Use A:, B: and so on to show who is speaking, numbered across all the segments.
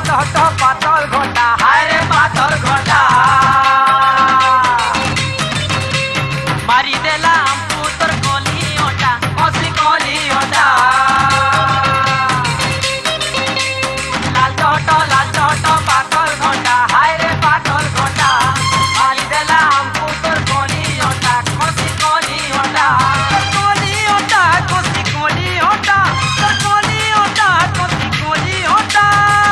A: हट पातल घोटा हाय रे पातल घोटा मारी देला हमको तोर कोली ओटा ओसी कोली ओटा लाल चोट पातल घोटा हाय रे पातल घोटा मारी देला हमको तोर कोली ओटा ओसी कोली ओटा कोली ओटा ओसी कोली ओटा तोर कोली ओटा ओसी कोली ओटा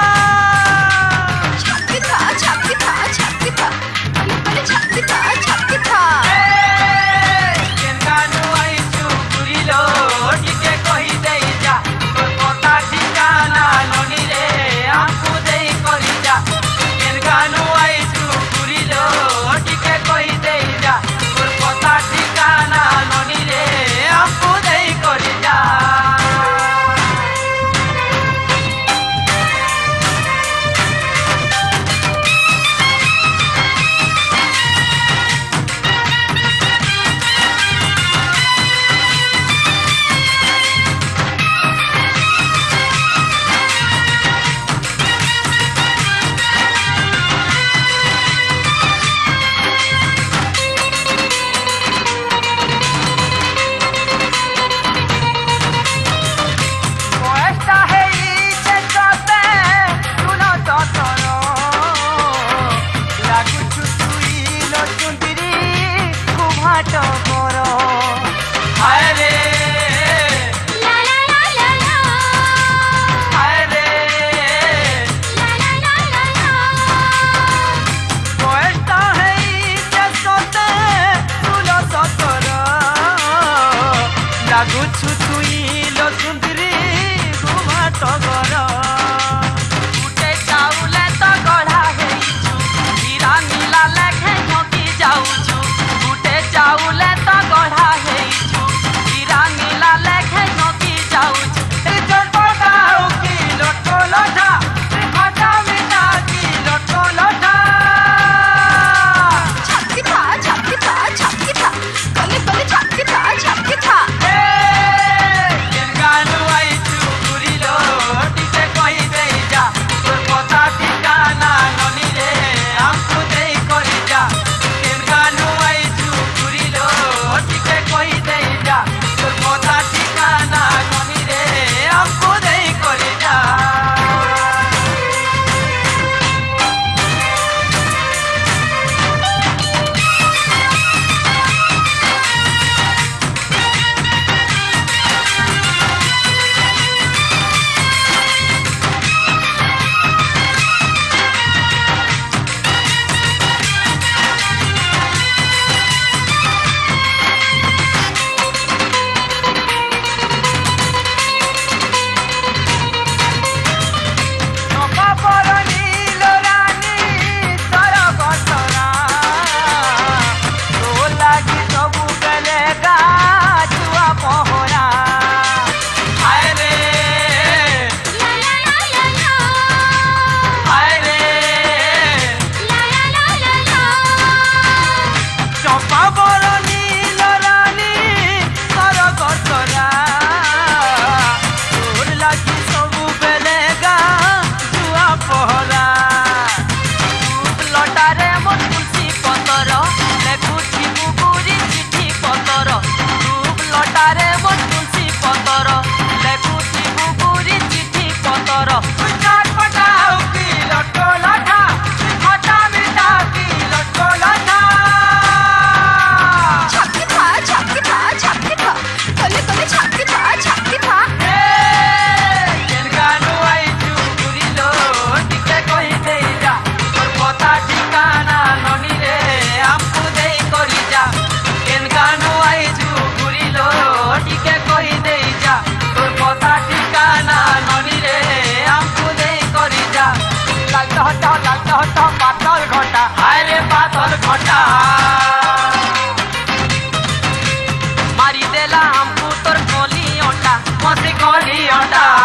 A: गुछु तुई लो सुंदरी घुमा तो गरा उठे चाउले तो गढ़ा हेइछु हीरा नीला लेखे झोंकी जाउछु उठे चाउले तो गढ़ा हेइछु हीरा नीला लेखे झोंकी जाउछु ए चटपटाओ की लोटो लोटा खटा मीठा की लोटो लोटा
B: छक्की था कले कले छक्की था
A: हट पातल घोटा हाय रे पातल घोटा मारी देला हमको तोर कोली ओटा मसे कोली ओटा।